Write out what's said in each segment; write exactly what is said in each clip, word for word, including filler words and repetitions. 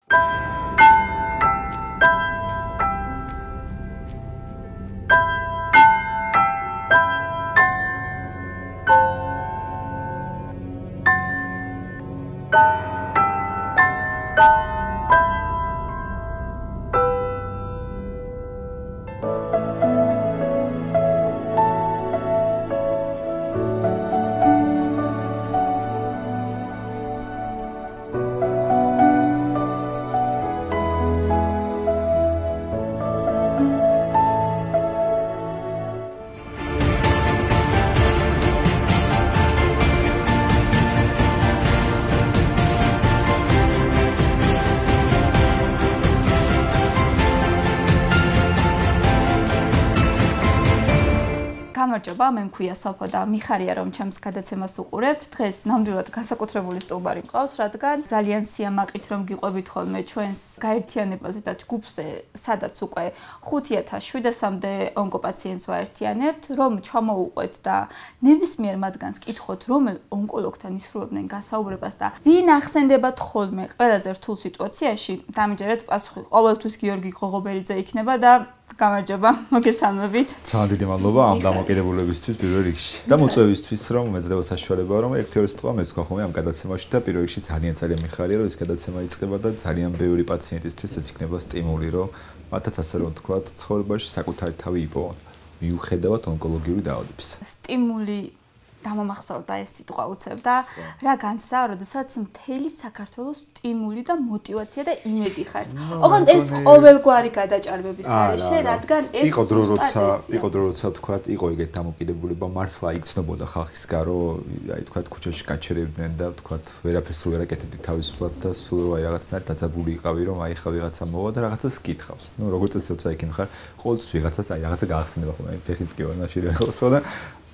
გამარჯობა, მე მქვია სოფო და მიხარია რომ ჩემს გადაცემას უყურებთ. დღეს ნამდვილად განსაკუთრებული სტუმარი მყავს, რადგან ძალიან სიამაყით რომ გიყვებით ხოლმე ჩვენს გაერთიანებაზე და ჯგუფზე, სადაც უკვე ხუთი ათას შვიდასამდე ონკოპაციენტს ვაერთიანებთ, რომ ჩამოუყვეთ და ნებისმიერ მათგანს კითხოთ, რომელ ონკოლოგთან ისურვებდნენ გასაუბრებას და ვინ ახსენდებათ ხოლმე ყველაზე რთულ სიტუაციაში, დამიჯერეთ პასუხი ყოველთვის გიორგი ღოღობერიძე იქნება და გამარჯობა, მოგესალმებით. ძალიან დიდი მადლობა ამ დამოკიდებულებისთვის პირველ რიგში. და მოწვევისთვის, რომ მეძრევა საშუალებაა, რომ ერთი ორი სიტყვა მეც გქონხო ამ გადაცემაში და პირველ რიგში ძალიან ძალიან მიხარია, რომ ეს გადაცემა იწყება და ძალიან ბევრი პაციენტისთვის ეს იქნება სტიმული, რომ მათაც ასე რომ ვთქვათ, ცხოვრებაში საკუთარი თავი იპოვონ, მიუხედავად ონკოლოგიური დაავადებისა. სტიმული გამომახსოვრდა ეს სიტყვა უცებ და რა განცდა, როდესაც მთელი საქართველოს სტიმული და мотиваცია და იმედი ხართ. ოღონდ ეს ყოველგვარი გადაჭარბების გარეშე, რადგან ეს იყო დრო როცა იყო დრო როცა თქვათ, იყო ეგეთ დამოკიდებულება, მართლა იგრძნობოდა ხალხის გარო, აი თქვათ ქუჩაში გაჩერებდნენ და თქვათ ვერაფერს ვერ აკეთებდი თავისუფლად და სულ აი რაღაცნაირად დაძაბული იყავი, რომ აი ხა ვიღაცა მოვა და რაღაცას კითხავს. ნუ როგორც წესი როცა იქ იმხარ, ყოველთვის ვიღაცას აი რაღაცა გაახსენება ხოლმე, აი ფეხით კი ვანაში რა ხოსო და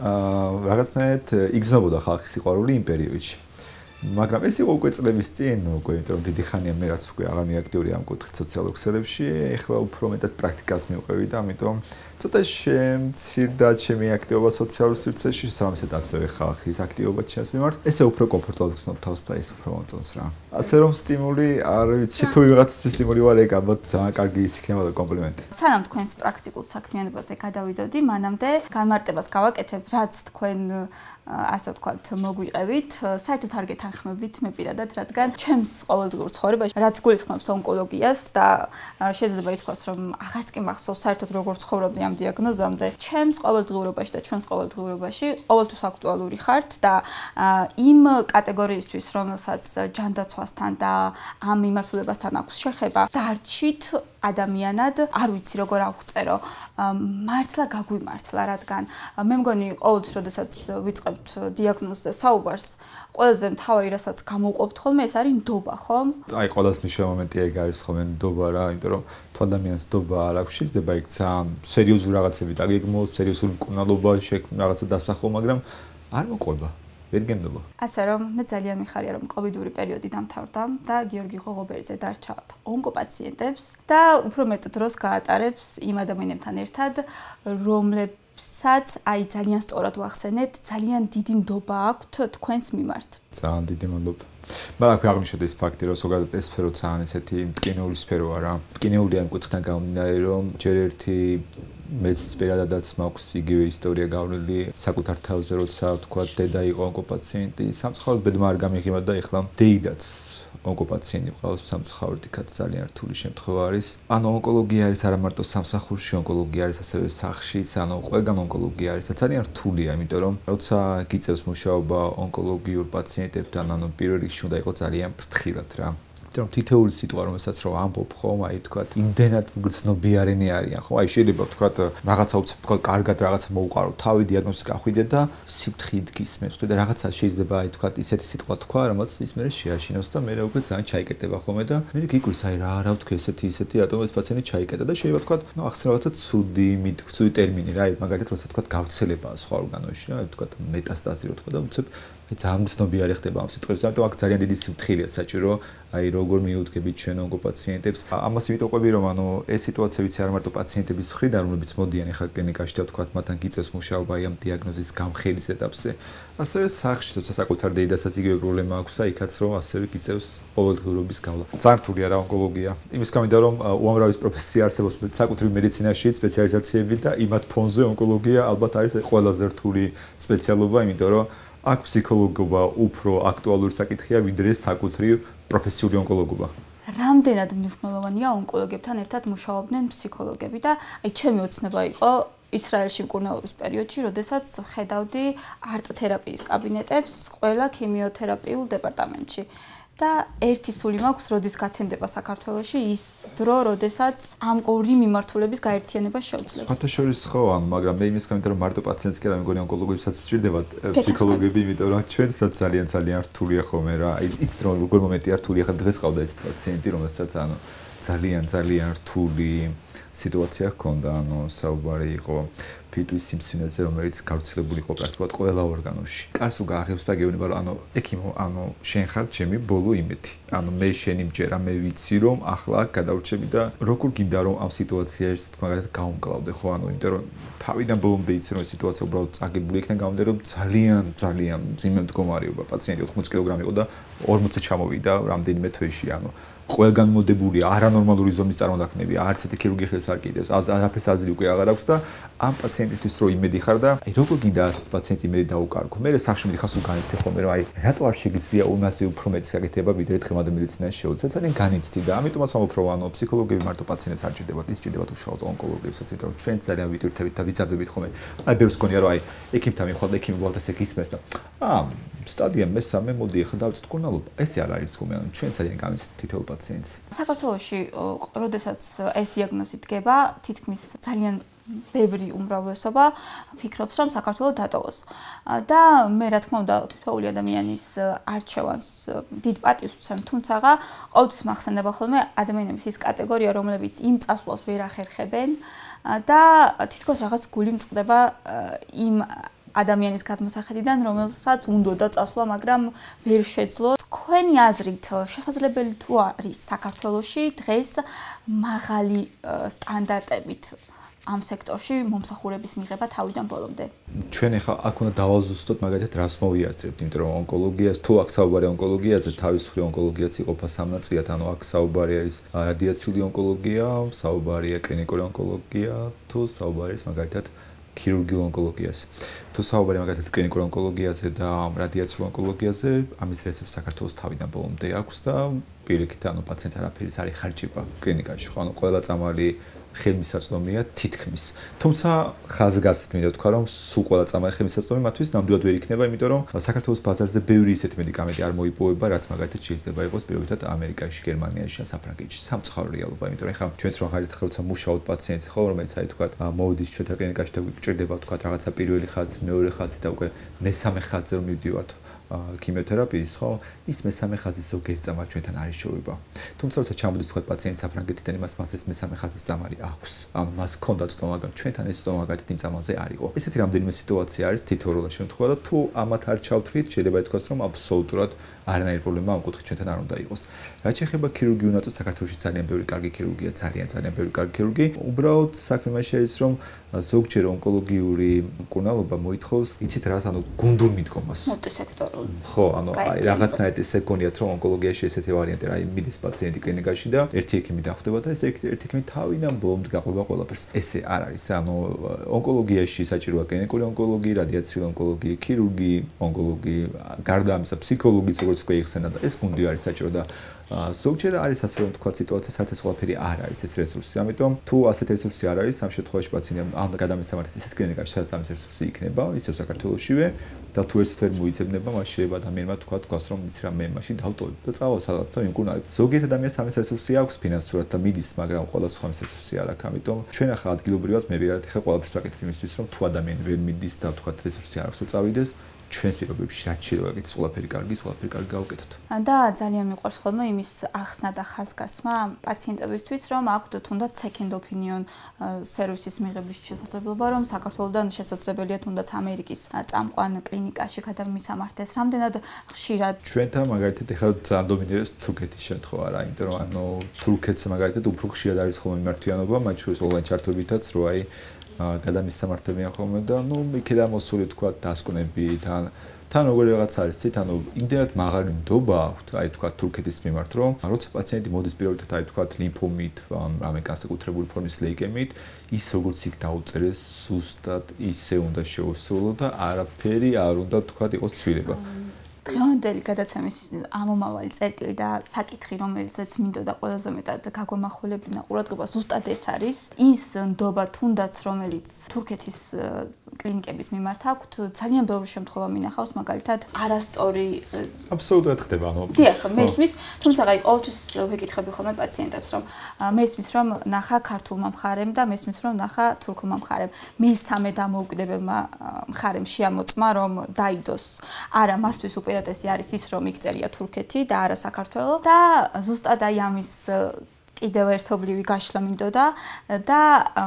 აა რაღაცნაირად იგრძნობოდა ხალხის სიყვარული იმ პერიოდში. მაგრამ ეს იყო უკვე წლების წინ, უკვე იმიტომ რომ დიდი ხანია მე რაც უკვე აღარ მიაქტიური ამ კუთხით სოციალურ ქსელებში, ეხლა უფრო მეტად პრაქტიკას მივყევი და ამიტომ ცოტა შემცირდა ჩემი აქტივობა სოციალურ სივრცეში, სამისად ასევე ხალხის აქტივობა ჩემს მიმართ. ესე უფრო კომფორტულად ვცნობ თავს და ეს უფრო მომწონს რა. ასე რომ სტიმული, არ ვიცი თუ ვიღაცისთვის სტიმული ვარ, ეგ ალბათ ძალიან კარგი ის იქნება და კომპლიმენტი. სანამ თქვენს პრაქტიკულ საქმიანობაზე გადავიდოდი, მანამდე განმარტებას გავაკეთებ, რაც თქვენ ასე ვთქვათ, მოგვიყევით, საერთოდ არ გეთანხმებით მე პირადად, რადგან ჩემს ყოველდღიურ ცხოვრებაში, რაც გულისხმობს ონკოლოგიას და შეიძლება ითქვას, რომ აღარც კი მახსოვს საერთოდ როგორ ცხოვრობდი ამ დიაგნოზამდე, ჩემს ყოველდღიურობაში და ჩვენს ყოველდღიურობაში ყოველთვის აქტუალური ხართ და იმ კატეგორიისთვის, რომელსაც ჯანდაცვასთან და ამ მიმართულებასთან აქვს შეხება, დარჩით ადამიანად, არ ვიცი როგორ ავღწერო, მართლა გაგვიმართლა, რადგან მე მგონი ყოველთვის, როდესაც ვიწყებთ დიაგნოზზე საუბარს, ყველაზე მთავარი რასაც გამოვყოფთ ხოლმე, ეს არის ნდობა, ხო? აი, ყველაზე მნიშვნელოვანი მომენტია ეგ არის ხოლმე ნდობა რა, იმიტომ რომ თუ ადამიანს ნდობა არ აქვს, შეიძლება იქ ძალიან სერიოზული რაღაცები დაგეგმოს, სერიოზული მკურნალობა, რაღაცა დასახო, მაგრამ არ მოყვება. ვერ გენდობა. ასე რომ მე ძალიან მიხარია რომ კოვიდური პერიოდი დამთავრდა და გიორგი ღოღობერიძე დარჩა ონკოპაციენტებს და უფრო მეტ დროს გაატარებს იმ ადამიანებთან ერთად, რომლებსაც აი ძალიან სწორად ვახსენეთ, ძალიან დიდი ნდობა აქვთ თქვენს მიმართ. ძალიან დიდი მადლობა. მაგრამ აქ აღნიშნოთ ეს ფაქტი, რომ ზოგადად ეს სფერო ძალიან ესეთი მტკინეული სფეროა რა. მტკინეული ამ კუთხიდან გამომდინარე, რომ ჯერ ერთი მეც პირადადაც მაქვს იგივე ისტორია გავლილი საკუთარ თავზე, როცა თქვა დედა იყო ონკოპაციენტი, სამწუხაროდ ბედმა არ გამიღიმა და ეხლა დეიდაც ონკოპაციენტი ყავს, სამწუხაროდ იქაც ძალიან რთული შემთხვევა არის. ანუ ონკოლოგია არის არა მარტო სამსახურში, ონკოლოგია არის ასევე სახლშიც, ანუ ყველგან ონკოლოგია არის და ძალიან რთულია, იმიტომ რომ როცა გიწევს მუშაობა ონკოლოგიურ პაციენტებთან, ანუ პირველ რიგში უნდა იყოს ძალიან ფრთხილად რა. რომ თითოეული სიტყვა რომელსაც რომ ამბობ ხომ, აი თქვათ, იმდენად გრძნობიარენი არიან, ხო? აი შეიძლება თქვათ რაღაცა უცებ თქვათ, კარგად რაღაცა მოუყარო, თავი დიაგნოზი გახვიდე და სიფრთხილით გისმენთ და რაღაცა შეიძლება აი თქვათ, ისეთი სიტყვა თქვა, რომელიც ის მერე შეაშინოს და მერე უკვე ძალიან ჩაიკეტება ხოლმე და მე გიგვრის აი რა რა ვთქვი ესეთი ისეთი რატომ ეს პაციენტი ჩაიკეტა და შეიძლება თქვათ, ნუ ახსნა რაღაცა ცუდი, ცუდი ტერმინი რა, აი მაგალითად როცა თქვათ გავრცელებაა სხვა ორგანოში რა, აი თქვათ მეტასტაზი რო თქვა და უცებ აი ძალიან ცნობიარი ხდება ამ სიტყვებს, ამიტომ აქ ძალიან დიდი სიფრთხილეა საჭირო, აი როგორ მიუდგებით ჩვენ ონკოპაციენტებს. ამას ვიტყვები, რომ ანუ ეს სიტუაცია ვიცი არ მარტო პაციენტების მხრიდან, რომლებიც მოდიან ახლა კლინიკაში და ვთქვათ, მათთან გიწევს მუშაობა აი ამ დიაგნოზის გამხელის ეტაპზე. ასევე სახლში, თორსა საკუთარ დედასაც იგივე პრობლემა აქვს და იქაც რომ ასევე გიწევს ყოველდღიურობის გავლა. ძალიან რთულია რა ონკოლოგია. იმის გამო რომ უამრავი პროფესია არსებობს საკუთრივ მედიცინაში, სპეციალიზაციები და იმათ ფონზე ონკოლოგია ალბათ არის ყველაზე რთული სპეციალობა, იმიტომ რომ აქ ფსიქოლოგობა უფრო აქტუალური საკითხია, ვიდრე საკუთრივ პროფესიული ონკოლოგობა. რამდენად მნიშვნელოვანია ონკოლოგებთან ერთად მუშაობდნენ ფსიქოლოგები და აი ჩემი ოცნება იყო ისრაელში მკურნალობის პერიოდში, როდესაც ხედავდი არტ-თერაპიის კაბინეტებს ყველა ქიმიოთერაპიულ დეპარტამენტში. და ერთი სული მაქვს, როდის გათენდება საქართველოში ის დრო, როდესაც ამ ორი მიმართულების გაერთიანება შეუძლია. სხვათა შორის ხო, ანუ მაგრამ მე იმის გამით რომ მარტო პაციენტს კი არა, მეგონი ონკოლოგებსაც სჭირდებათ ფსიქოლოგები, იმიტომ რომ ჩვენსაც ძალიან ძალიან რთულია ხოლმე რა. აი იცით რომ როგორ მომენტია რთული, ახლა დღეს ყავდა ეს პაციენტი, რომელსაც ანუ ძალიან ძალიან რთული სიტუაცია ჰქონდა, ანუ საუბარი იყო ფიტვის სიმსივნეზე, რომელიც გავრცელებული იყო პრაქტიკულად ყველა ორგანოში. კარს უგააღებს და გეუბნება რომ ანუ ექიმო, ანუ შენ ხარ ჩემი ბოლო იმეთი. ანუ მე შენი მჯერა, მე ვიცი რომ ახლა გადავრჩები და როგორ გინდა რომ ამ სიტუაციაში თქვენგანად გავუმკლავდე ხო, ანუ იმიტომ რომ თავიდან ბოლომდე იცი რომ სიტუაცია უბრალოდ წაგებული იქნა გამომდე რომ ძალიან ძალიან მძიმე მდგომარეობა პაციენტი ოთხმოცი კილოგრამი იყო და ორმოცი ჩამოვიდა რამდენიმე თვეში, ანუ ყველგან მოდებულია არანორმალური ზომის წარმოდაქმნები, არც ერთი ქირურგი ხელს არ კიდევს, არაფერს აზრი უკვე აღარ აქვს და ამ პაციენტისთვის რო იმედი ხარ და აი როგორ გინდა ასეთ პაციენტს იმედი დაუკარგო. მე სახში მიდიხარ სულ განიცდი ხოლმე რომ აი რატო არ შეგიძლია უმასე უფრო მეტი საკეთება ვიდრე დღემდე მედიცინაში შეუძლია. ძალიან განიცდი და ამიტომაც ვამბობ რომ ანუ ფსიქოლოგები მარტო პაციენტებს არ ჭირდებათ, ის ჭირდებათ უშუალოდ ონკოლოგებსაც, იმიტომ რომ ჩვენ ძალიან ვიტვირთებით და ვიძაბებით ხოლმე. აი ბევრს გქონია რომ აი ექიმთან მივხვდა და ექიმი უბრალოდ ესე გისმენს და აა სტადია მესამე მოდი ახლა დავწერ მკურნალობა. ესე არ არის ხოლმე, ანუ ჩვენ ძალიან განიცდით თითოეულ პაციენტს. საქართველოში, როდესაც ეს დიაგნოზი დგება, თითქმის ძალიან ბევრი უმრავლესობა ფიქრობს, რომ საქართველოს დატოვოს. და მე რა თქმა უნდა, თითოეული ადამიანის არჩევანს დიდ პატივს ვცემ, თუმცა ყოველთვის მახსენდება ხოლმე ადამიანების ის კატეგორია, რომლებიც იმ წასვლას ვერ ახერხებენ და თითქოს რაღაც გული მწყდება იმ ადამიანის გადმოსახედიდან, რომელსაც უნდოდა წასვლა, მაგრამ ვერ შეძლო. თქვენი აზრით, შესაძლებელი თუ არის საქართველოში დღეს მაღალი სტანდარტებით ამ სექტორში მომსახურების მიღება თავიდან ბოლომდე? ჩვენ ახლა აქ უნდა დავაზუსტოთ მაგალითად რას მოვიაზრებთ, იმიტომ რომ ონკოლოგიას თუ აქ საუბარი ონკოლოგიაზე, თავის მხრივ ონკოლოგიაც იყოფა სამ ნაწილად, ანუ აქ საუბარი არის რადიაციული ონკოლოგია, საუბარია კლინიკური ონკოლოგია, თუ საუბარი არის მაგალითად ქირურგიულ ონკოლოგიაზე. თუ საუბარი მაგალითად კლინიკურ ონკოლოგიაზე და რადიაციულ ონკოლოგიაზე, ამის რესურსი საქართველოს თავიდან ბოლომდე აქვს და პირიქით ანუ პაციენტს არაფერის არ იხარჯება კლინიკაში, ხო, ანუ ყველა წამალი ხელმისაწვდომია თითქმის. თუმცა ხაზგასით მინდა ვთქვა, რომ სულ ყველა წამალი ხელმისაწვდომი მათთვის ნამდვილად ვერ იქნება, იმიტომ რომ საქართველოს ბაზარზე ბევრი ისეთი მედიკამენტი არ მოიპოვება, რაც მაგალითად შეიძლება იყოს პირველად ამერიკაში, გერმანიაში, საფრანგეთში. სამწუხარო რეალობა, იმიტომ რომ ხა ჩვენც რო ხარით ხელ მუშაობთ პაციენტს, ხო, რომელიც აი თქვა, მოვიდის ჩვენთან კლინიკაში და გვჭირდება თქვა რაღაცა პირველი ხაზი, მეორე ხაზი და უკვე მესამე ხაზზე რომ მივდივართ ქიმიოთერაპიის, ხო, ის მესამე ხაზის ზოგიერთ წამალ ჩვენთან არის შოუება. თუმცა როცა ჩამოდის თქვა პაციენტი საფრანგეთიდან, იმას მას ეს მესამე ხაზის წამალი აქვს. ანუ მას ჰქონდა წტომა, მაგრამ ჩვენთან ეს წტომა მაგალითად იმ წამალზე არ იყო. ესეთი რამდენიმე სიტუაცია არის თითოეულ შემთხვევაში და თუ ამათ არ ჩავთვლით, შეიძლება ითქვას, რომ აბსოლუტურად არანაირი პრობლემა ამ კუთხით ჩვენთან არ უნდა იყოს. რაც შეეხება ქირურგიულ ნაწილს, საქართველოში ძალიან ბევრი კარგი ქირურგია, ძალიან ძალიან ბევრი კარგი ქირურგი. უბრალოდ საქმე მასში არის, რომ ზოგჯერ ონკოლოგიური მკურნალობა მოითხოვს, იცით რას, ანუ გუნდურ მიდგომას. მულტისექტორულ. ხო, ანუ აი რაღაცნაირად ესე გონიათ, რომ ონკოლოგიაში ესეთი ვარიანტი რა, მიდის პაციენტი კლინიკაში და ერთი ექიმი დახვდება და ეს ერთი ექიმი თავიდან ბოლომდე გაყვება ყველაფერს. ესე არ არის, ანუ ონკოლოგიაში საჭიროა კლინიკური ონკოლოგი, რადიაციული ონკოლოგი, ქირურგი, ონკოლოგი, გარდა ამისა ფსიქოლოგიც როგორც უკვე იხსენა და ეს გუნდი არის საჭირო და ზოგჯერ არის ასე რომ თქვა სიტუაცია, სადაც ეს ყველაფერი არ არის ეს რესურსი. ამიტომ თუ ასეთ რესურსი არ არის, ამ შემთხვევაში პაციენტი ამ გადამესამართის ისეთ კლინიკაში, სადაც ამის რესურსი იქნება, ისევ საქართველოშივე და თუ ეს ვერ მოიცემნება, მას შეიძლება ადამიანმა თქვა თქვას რომ იცი რა მე მაშინ დავტოვებ და წავალ სადღაც და ვიმკურნალებ. ზოგიერთ ადამიანს ამის რესურსი აქვს ფინანსურად და მიდის, მაგრამ ყველა სხვა ამის რესურსი არ აქვს. ამიტომ ჩვენ ახლა ადგილობრივად მე ვიღათ ხე ყველაფერს ვაკეთებ იმისთვის, რომ თუ ადამიანი ვერ მიდის და თქვა რესურსი არ აქვს რომ წავიდეს, ჩვენს პირობებში რაც შეიძლება გაკეთდეს, ყველაფერი კარგი, ყველაფერი კარგი გავაკეთოთ. და ძალიან მიყვარს ხოლმე იმის ახსნა და ხაზგასმა პაციენტებისთვის, რომ აქვთ თუნდაც second opinion სერვისის მიღების შესაძლებლობა, რომ საქართველოსთან შესაძლებელია თუნდაც ამერიკის წამყვან კლინიკაში გადამისამართეს. რამდენად ხშირად ჩვენთან მაგალითად ეხლა ძალიან დომინირებს თურქეთის შემთხვევა რა, იმიტომ რომ ანუ თურქეთს მაგალითად უფრო ხშირად არის ხოლმე მიმართვიანობა, მათ შორის ონლაინ ჩართობითაც, რო აი გადამისამართებიან ხოლმე და ნუ იქიდან მოსული თქვა დასკვნებით ან თან როგორი რაღაც არის ცით, ანუ იმდენად მაღალი ნდობა აქვთ, აი თქვა თურქეთის მიმართ, რომ როცა პაციენტი მოდის პირველად აი თქვა ლიმფომით, ან რამე განსაკუთრებული ფორმის ლეიკემით, ის როგორც იქ დაუწერეს, ზუსტად ისე უნდა შეუსრულო და არაფერი არ უნდა თქვა იყოს ცვლილება. დღევანდელი გადაცემის ამომავალი წერტილი და საკითხი, რომელსაც მინდოდა ყველაზე მეტად გაგვამახვილებინა ყურადღება, ზუსტად ეს არის. ის ნდობა თუნდაც, რომელიც თურქეთის კლინიკების მიმართ აქვთ, ძალიან ბევრი შემთხვევა მინახავს, მაგალითად, არასწორი აბსოლუტურად ხდება, ანუ დიახ, მესმის, თუმცა აი ყოველთვის ვეკითხები ხოლმე პაციენტებს, რომ მესმის, რომ ნახა ქართულმა მხარემ და მესმის, რომ ნახა თურქულმა მხარემ. მესამე დამოუკიდებელმა მხარემ შეამოწმა, რომ დაიდოს. არა, მასთვის უპირატესი არის ის, რომ იქწერია თურქეთი და არა საქართველო და ზუსტად აი ამის კიდევ ერთობლივი გაშლა მინდოდა და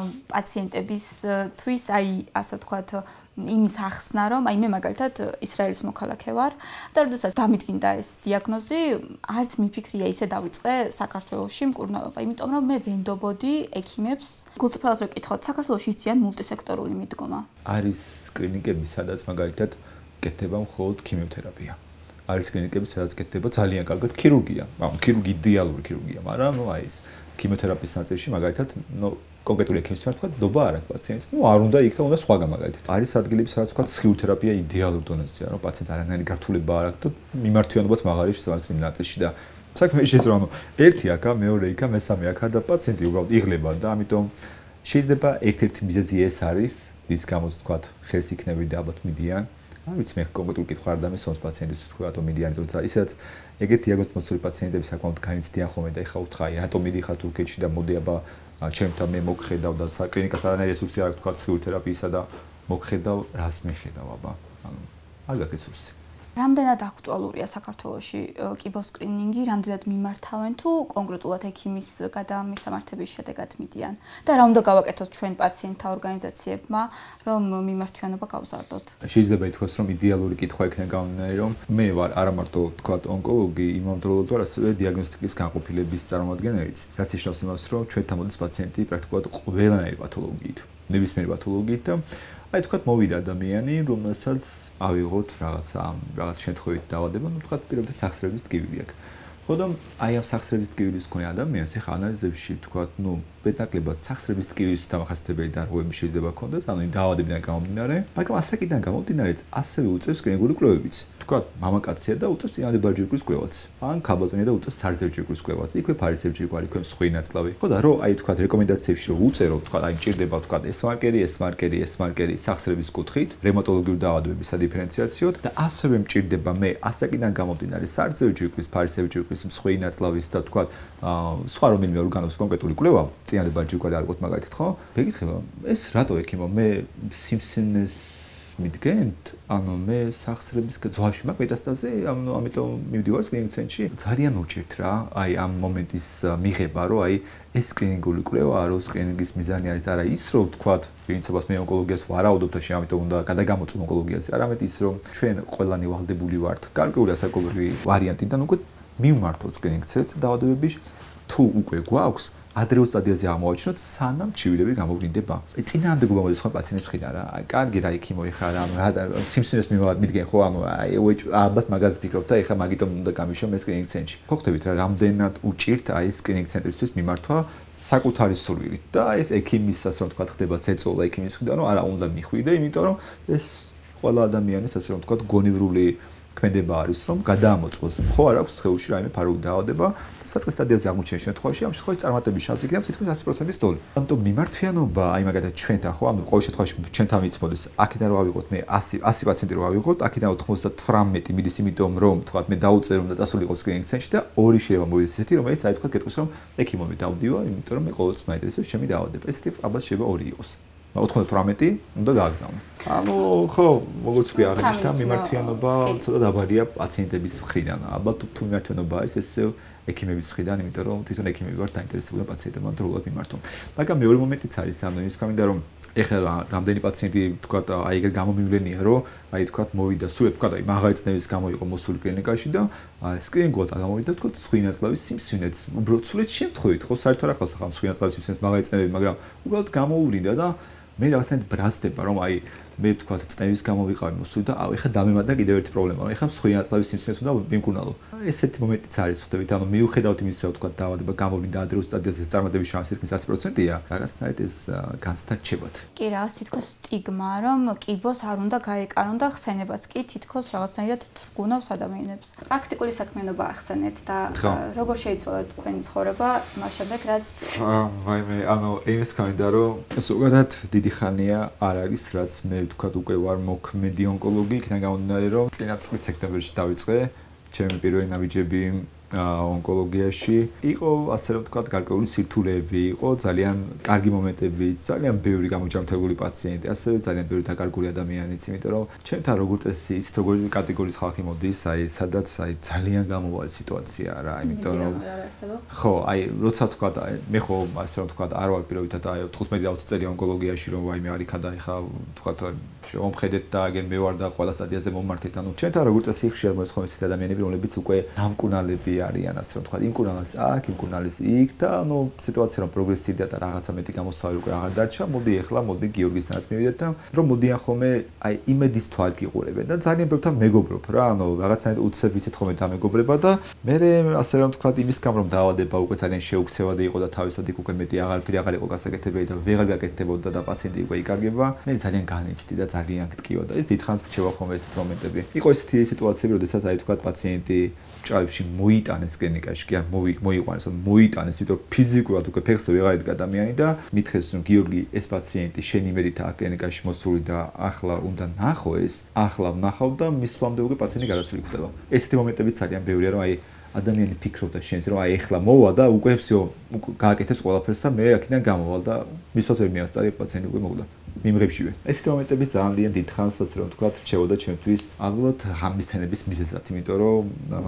პაციენტებისთვის აი ასე ვთქვათ იმის ახსნა, რომ აი მე მაგალითად ისრაელის მოქალაქე ვარ და როდესაც დამიდგინდა ეს დიაგნოზი, არც მიფიქრია ისე დავიწყე საქართველოში მკურნალობა, იმიტომ რომ მე ვენდობოდი ექიმებს, გულწრფელად რო კითხოთ, საქართველოში იციან მულტისექტორული მიდგომა. არის კლინიკები, სადაც მაგალითად კეთდება მხოლოდ ქიმიოთერაპია. არის კლინიკები, სადაც კეთდება ძალიან კარგად ქირურგია. ანუ ქირურგი იდეალური ქირურგია, მაგრამ ნუ აი ეს ქიმიოთერაპიის ნაწილში მაგალითად, ნუ კონკრეტული ექიმის თქმით, თქვა, დობა არ აქვს პაციენტს. ნუ არ უნდა იქ და უნდა სხვაგან მაგალითად. არის ადგილები, სადაც თქვა, სხიუთერაპია იდეალურ დონეზეა, რომ პაციენტს არანაირი გართულება არ აქვს და მიმართვიანობაც მაღალი შესაძლებელი იმ ნაწილში და საქმე ის რომ ანუ ერთი აქა, მეორე იქა, მესამე აქა და პაციენტი უბრალოდ იღლება და ამიტომ შეიძლება ერთ-ერთი მიზეზი ეს არის, რის გამოც თქვა, ხელს იქნები და ალბათ მიდიან. არ ვიცი მე კონკრეტული კითხვა არ დამისვენს პაციენტის თქვა რატომ მიდიან, თუმცა ისაც ეგეთი დიაგნოზით მოსული პაციენტები საკმაოდ განიცდიან ხოლმე და ეხა უთხარი, რატომ მიდიხარ თურქეთში და მოდი აბა ჩემთან მე მოგხედავ და კლინიკას არანაირი რესურსი არ აქვს თქვა სხიუთერაპიისა და მოგხედავ, რას მიხედავ აბა. ანუ არ გაქვს რესურსი. რამდენად აქტუალურია საქართველოში კიბოს სკრინინგი, რამდენად მიმართავენ თუ კონკრეტულად ექიმის გადამისამართების შედეგად მიდიან და რა უნდა გავაკეთოთ ჩვენ პაციენტთა ორგანიზაციებმა, რომ მიმართვიანობა გავზარდოთ. შეიძლება ითქვას, რომ იდეალური კითხვა იქნება გამომდინარე, რომ მე ვარ არა მარტო თქვა ონკოლოგი, იმავდროულად ვარ ასევე დიაგნოსტიკის განყოფილების წარმომადგენელიც. რაც ნიშნავს იმას, რომ ჩვენთან მოდის პაციენტი პრაქტიკულად ყველანაირი პათოლოგიით, ნებისმიერი პათოლოგიით და აი თქვა მოვიდა ადამიანი, რომელსაც ავიღოთ რაღაცა რაღაც შემთხვევით დაავადება, ну თქვა პირობითად სახსრების ტკივილი აქვს. ხო და აი ამ სახსრების ტკივილის მქონე ადამიანს ეხა ანალიზებში თქვა, ну მეტნაკლებად სახსრების ტკივილის დამახასიათებელი დარღვევები შეიძლება ჰქონდეს, ანუ დაავადებიდან გამომდინარე, მაგრამ ასაკიდან გამომდინარე ასევე უწევს კლინიკური კვლევებიც. თქვა მამაკაცია და უწევს წინადებარჯერკვის კვლევაც. ან ქალბატონია და უწევს სარდზერჯერკვის კვლევაც. იქვე ფარისებჯერკვა არის, იქვე მსხვილი ნაწლავი. ხო და რო აი თქვა რეკომენდაციებში რო უწერო, თქვა აი მჭირდება თქვა ეს მარკერი, ეს მარკერი, ეს მარკერი სახსრების კუთხით, რევმატოლოგიური დაავადებების სადიფერენციაციოდ და ასევე მჭირდება მე ასაკიდან გამომდინარე სარდზერჯერკვის, ფარისებჯერკვის მსხვილი ნაწლავის და თქვა სხვა რომელიმე ორგანოს კონკრეტული კვლევა, წინადებარჯერკვა და არგოთ მაგალითად, ხო? მეკითხება, ეს რატო ექიმო, მე სიმსინეს მიდგენთ, ანუ მე სახსრების ძვალში მაქვს მეტასტაზი, ანუ ამიტომ მივდივარ კლინიკ ცენტრში. ძალიან უჭირთ რა, აი ამ მომენტის მიღება, რომ აი ეს სკრინინგული კვლევა, რო სკრინინგის მიზანი არის არა ის, რომ ვთქვათ, პრინციპას მე ონკოლოგიას ვარაუდობ და ამიტომ უნდა გადაგამოწმო ონკოლოგიაზე, არამედ ის, რომ ჩვენ ყველანი ვალდებული ვართ გარკვეული ასაკობრივი ვარიანტიდან უკვე მივმართოთ სკრინინგ ცენტრს დაავადებების თუ უკვე გვაქვს ადრეულ სტადიაზე აღმოვაჩინოთ, სანამ ჩივილები გამოვლინდება. წინააღმდეგობა მოდის ხო პაციენტის მხრიდან რა. აი კარგი რა იქიმო ეხა რა სიმსივნეს მიდგენ ხო, ანუ აი ალბათ მაგაზე ფიქრობ და ეხა მაგიტომ უნდა გამიშო მე სკრინინგ ცენტრში. ხო ხვდებით რა, რამდენად უჭირთ აი სკრინინგ ცენტრისთვის მიმართვა საკუთარი სურვილით და აი ეს ექიმის ასე რომ თქვა ხდება ზეწოლა ექიმის მხრიდან, რომ არა უნდა მიხვიდე, იმიტომ რომ ეს ყველა ადამიანის ასე რომ თქვა გონივრული ქმედება არის, რომ გადაამოწმოს. ხო არ აქვს სხეულში რაიმე ფარული დაავადება და საწყის სტადიაზე აღმოჩენის შემთხვევაში ამ შემთხვევაში წარმატების შანსი იქნება თითქმის ათი პროცენტის დონე. ამიტომ მიმართვიანობა, აი მაგალითად ჩვენთან ხო, ანუ ყოველ შემთხვევაში ჩვენთან მიცმოდეს, აქედან რო ავიღოთ მე ასი პაციენტი რო ავიღოთ, აქედან ოთხმოცდათვრამეტი მიდის, იმიტომ რომ თქვა მე დაუწერო და წასულიყო სკრინინგ ცენტრში და ორი შეიძლება მოვიდეს ესეთი, რომელიც აი თქვა გეტყვის რომ ექიმო მე დავდივარ, იმიტომ რომ მე ყოველთვის მაინტერესებს ჩემი დაავადება. ესეთი ალბათ შეიძლება ორი იყოს. ოთხმოცდათვრამეტი უნდა გააგზავნო. ანუ ხო, როგორც კი აღნიშნა, მიმართიანობა ცოტა დაბალია პაციენტების მხრიდან. ალბათ თუ მიმართიანობა არის ესე ექიმების მხრიდან, იმიტომ რომ თვითონ ექიმები ვართ დაინტერესებული პაციენტებმა დროულად მიმართონ. მაგრამ მეორე მომენტიც არის, ანუ ის გამინდა რომ ეხლა რამდენი პაციენტი თქვა აი ეგრე გამომივლენია, რომ აი თქვა მოვიდა სულ თქვა აი მაღალწნევის გამო იყო მოსული კლინიკაში და სკრინინგად გამოვიდა თქვა სხვინაწლავის სიმსივნეც. უბრალოდ სულეთ შემთხვევით ხო საერთოდ ახალს ახლა სხვინაწლავის სიმსივნეც მაღალწნევები, მაგრამ უბრალოდ გამოუვლინდა და მე რაღაცნაირად ბრაზდება, რომ აი მე თქვა წნევის გამო ვიყავი მოსული და აუ ეხლა დამემატა კიდევ ერთი პრობლემა, რომ ეხლა სხვინაწლავის სიმსივნეც უნდა ვიმკურნალო. ესეთი მომენტიც არის, ხვდებით, ანუ მიუხედავად იმისა, რომ თქვა დაავადება გამოვლინდა ადრეულ სტადიაზე, წარმატების შანსი თითქმის ათი პროცენტია, რაღაცნაირად ეს განცდა რჩებათ. კი, რაღაც თითქოს სტიგმა, რომ კიბოს არ უნდა გაეკარონ და ხსენებაც კი თითქოს რაღაცნაირად თრგუნავს ადამიანებს. პრაქტიკული საქმიანობა ახსენეთ და როგორ შეიცვალა თქვენი ცხოვრება მას შემდეგ, რაც ვაიმე, ანუ იმის გამიდა, რომ ზოგადად დიდი ხანია არ არის, რაც მე თქვა უკვე ვარ მოქმედი ონკოლოგი, იქიდან გამომდინარე, რომ წინა წლის სექტემბერში დავიწყე ჩემი პირველი ნაბიჯები ონკოლოგიაში. იყო ასე რომ ვთქვათ, გარკვეული სირთულეები, იყო ძალიან კარგი მომენტები, ძალიან ბევრი გამოჯანმრთელებული პაციენტი, ასევე ძალიან ბევრი დაკარგული ადამიანიც, იმიტომ რომ ჩემთან როგორ წესი, ის როგორი კატეგორიის ხალხი მოდის, აი, სადაც აი ძალიან გამოვალი სიტუაცია რა, იმიტომ რომ ხო, აი, როცა ვთქვათ, მე ხო ასე რომ ვთქვათ, არ ვარ პირობითად აი თხუთმეტი ოცი წელი ონკოლოგიაში რომ ვაიმე არ იქა და ეხა ვთქვათ, შევამხედეთ და აგენ მე ვარ და ყველა სტადიაზე მომმართეთ. ანუ ჩემთან როგორ წესი ხშირად მოეწყო ისეთი ადამიანები, რომლებიც უკვე დამკურნალები არიან, ასე რომ ვთქვათ, იმკურნალეს აქ, იმკურნალეს იქ და ანუ სიტუაცია რომ პროგრესირდა და რაღაცა მეტი გამოსავალი უკვე აღარ დარჩა, მოდი ეხლა მოდი გიორგისთანაც მივიდეთ და რომ მოდიან ხოლმე აი იმედის თვალით გიყურებენ და ძალიან ბევრთან მეგობრობ რა, ანუ რაღაცნაირად უცებ ვიცით ხოლმე დამეგობრება და მე ასე რომ ვთქვათ, იმის გამო რომ დაავადება უკვე ძალიან შეუქცევადი იყო და თავისად იქ უკვე მეტი აღარაფერი აღარ იყო გასაკეთებელი და ვეღარ გაკეთდებოდა და პაციენტი უკვე იკარგება, მე ძალიან განიცდი და ძალიან გტკიოდა. ეს დიდხანს რჩება ხოლმე ესეთ მომენტები. იყო ესეთი სიტუაციები, როდესაც აი ვთქვათ, პაციენტი ჭალებში მოიტანეს კლინიკაში, კი არ მოიყვანეს, ან მოიტანეს, იმიტომ ფიზიკურად უკვე ფეხზე ვეღარ იდგა ადამიანი და მითხეს, რომ გიორგი, ეს პაციენტი შენი იმედით აქ კლინიკაში მოსული და ახლა უნდა ნახო ეს, ახლა ვნახავ და მის სვამდე უკვე პაციენტი გადასული ხდება. ესეთი მომენტებიც ძალიან ბევრია, რომ აი ადამიანი ფიქრობდა შენს, რომ აი ეხლა მოვა და უკვე всё, გააკეთებს ყველაფერს და მე აქედან გამოვალ და მისოც ვერ მიასწარი პაციენტი უკვე მოვიდა. მიმღებშივე. ესეთი მომენტები ძალიან დიდხანს ასე რომ ვთქვათ, რჩებოდა ჩემთვის ალბათ ღამისთენების მიზეზად, იმიტომ რომ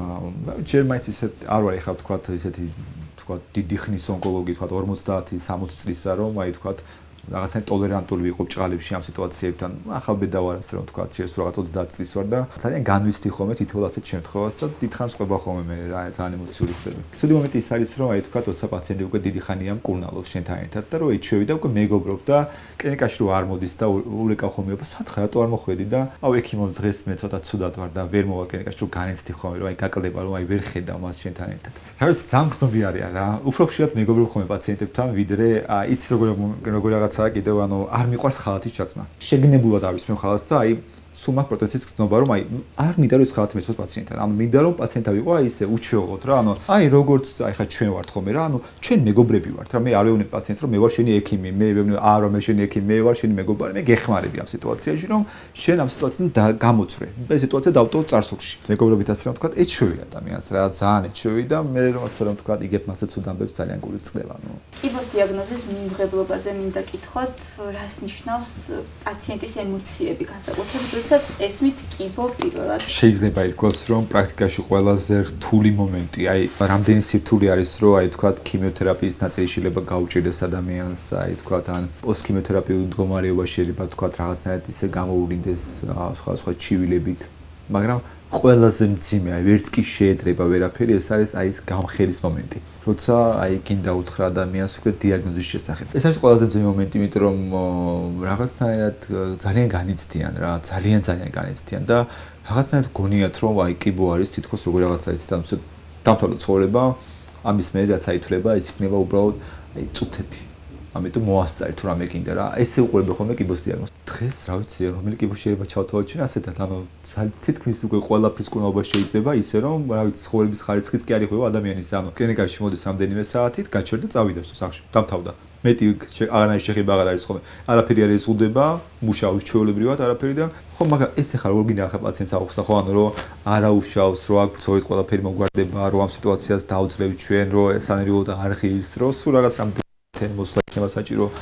ჯერ მაინც ისეთ არ ვარ ეხლა ვთქვათ, ისეთი ვთქვათ, დიდი ხნის ონკოლოგი, ვთქვათ ორმოცდაათი სამოცი წლისა, რომ აი ვთქვათ, რაღაცა ტოლერანტული ვიყო ჭყალებში ამ სიტუაციებთან. ახალ ბედა ვარ ასე რომ ვთქვათ, შეიძლება რაღაც ოცდაათი წლის ვარ და ძალიან განვიცდი ხოლმე თითოეულ ასეთ შემთხვევას და დიდხანს ყვება ხოლმე მე რა, ძალიან ემოციური ხდები. ცუდი მომენტი ის არის, რომ აი ვთქვათ, როცა პაციენტი უკვე დიდი ხანია მკურნალობს შენთან ერთად და რომ ეჩვევი და უკვე მეგობრობ და კლინიკაში რო არ მოდის და ულეკავ ხოლმე, სათხარ რატო არ მოხვედი და აუ ექიმო დღეს მე ცოტა ცუდად ვარ და ვერ მოვა კლინიკაში, რომ განიცდი ხოლმე, რომ აი გაკლდება, რომ აი ვერ ხედავ მას შენთან ერთად. რაღაც ძალიან გზნობი არის რა. უფრო ხშირად მეგობრობ ხოლმე პაციენტებთან, ვიდრე იცი როგორ როგორ რაღაცა კიდევ ანუ არ მიყვარს ხალათის ჩაცმა. შეგნებულად არის მე ხალათს და აი სულ მაგ პროტესტის გზნობა რომ აი არ მინდა რომ ეს ხალათი მეცოს პაციენტთან. ანუ მინდა რომ პაციენტი ვიყო აი ესე უჩვეულოთ რა. ანუ აი როგორც აი ხა ჩვენ ვართ ხოლმე რა. ანუ ჩვენ მეგობრები ვართ რა. მე არ ვეუბნებ პაციენტს რომ მე ვარ შენი ექიმი, მე ვეუბნებ არა მე შენი ექიმი, მე ვარ შენი მეგობარი. მე გეხმარები ამ სიტუაციაში რომ შენ ამ სიტუაციიდან გამოწვე. ეს სიტუაცია დავტოვო წარსულში. მეგობრობით ასე რომ ვთქვათ, ეჩვევი ადამიანს რა, ძალიან ეჩვევი და მე რომ ასე რომ ვთქვათ, იგებ მასეც უდამბებს ძალიან გული წდება. ნუ კიბოს დიაგნოზის მიმღებლობაზე მინდა კითხოთ, რას ნიშნავს პაციენტის ემოციები განსაკუთრებით, როდესაც ესმით კიბო პირველად. შეიძლება ითქვას, რომ პრაქტიკაში ყველაზე რთული მომენტი, აი, რამდენი სირთულე არის, რომ აი თქვათ, ქიმიოთერაპიის ნაწილი შეიძლება გაუჭირდეს ადამიანს, აი თქვათ, ან პოსტქიმიოთერაპიული მდგომარეობა შეიძლება თქვათ, რაღაცნაირად ისე გამოუვლინდეს სხვა სხვა ჩივილებით, მაგრამ ყველაზე მძიმე, აი ვერც კი შეედრება ვერაფერი, ეს არის აი ეს გამხელის მომენტი. როცა აი გინდა უთხრა ადამიანს უკვე დიაგნოზის შესახებ. ეს არის ყველაზე მძიმე მომენტი, იმიტომ რომ რაღაცნაირად ძალიან განიცდიან რა, ძალიან ძალიან განიცდიან და რაღაცნაირად გონიათ რომ აი კიბო არის თითქოს როგორ რაღაცა იცით, ანუ დამთავრდა ცხოვრება, ამის მერე რაც აითვლება, ის იქნება უბრალოდ აი წუთები. ამიტომ მოასწარი თუ რამე გინდა რა. ესე უყურებ ხოლმე კიბოს დიაგნოზს. დღეს რა ვიცი, რომელი კიბო შეიძლება ჩავთავოთ ჩვენ ასეთად, ანუ თითქმის უკვე ყველაფრის კურნალობა შეიძლება ისე რომ რა ვიცი, ცხოვრების ხარისხიც კი არ იხება ადამიანის, ანუ კლინიკაში მოდის რამდენიმე საათით, გაჩერდა წავიდებს სახში. დამთავრდა. მეტი აღანაირი შეხება აღარ არის ხოლმე. არაფერი არ ეზღუდება, მუშაობს ჩვეულებრივად არაფერი და ხო, მაგრამ ეს ახლა როგორ გინდა ახლა პაციენტს აუხსნა ხო, ანუ რომ არაუშავს, რომ აქ ბრძოლით ყველაფერი მოგვარდება, რომ ამ სიტუაციას დაუძლევთ ჩვენ, რომ სანერვიულოდ არ ღირს, რომ სულ რაღაც რამდენი მოსვლა იქნება საჭირო.